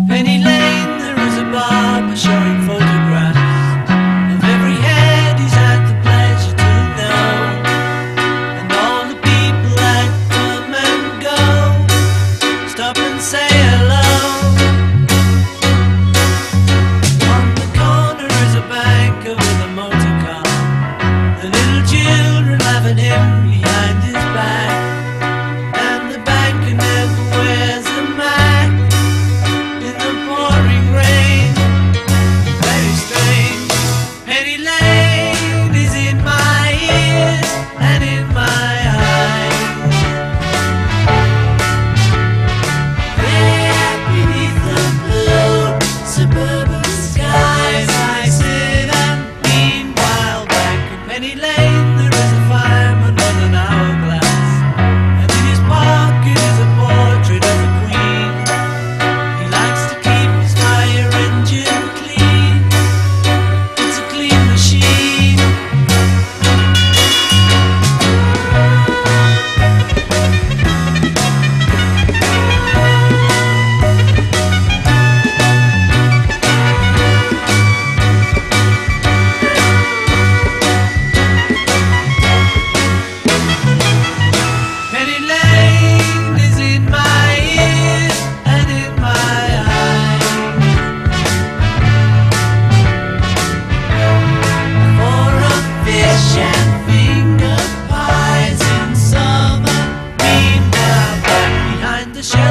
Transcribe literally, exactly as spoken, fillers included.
Penny Lane, there is a barber showing photographs of every head he's had the pleasure to know, and all the people that come and go stop and say hello. On the corner is a banker with a motor car, the little children laughing him behind his back, and the banker never wears a mask in the pouring rain. Very strange. Penny Lane is in my ears and in my eyes. There beneath the blue suburban skies I sit, and meanwhile back in Penny Lane there is a fireman on an hourglass, and in his pocket is a portrait of a queen. He likes to keep his fire engine clean. It's a clean machine. Penny Lane is in my ears and in my eyes. For a fish and finger pies in summer, meanwhile back behind the shelf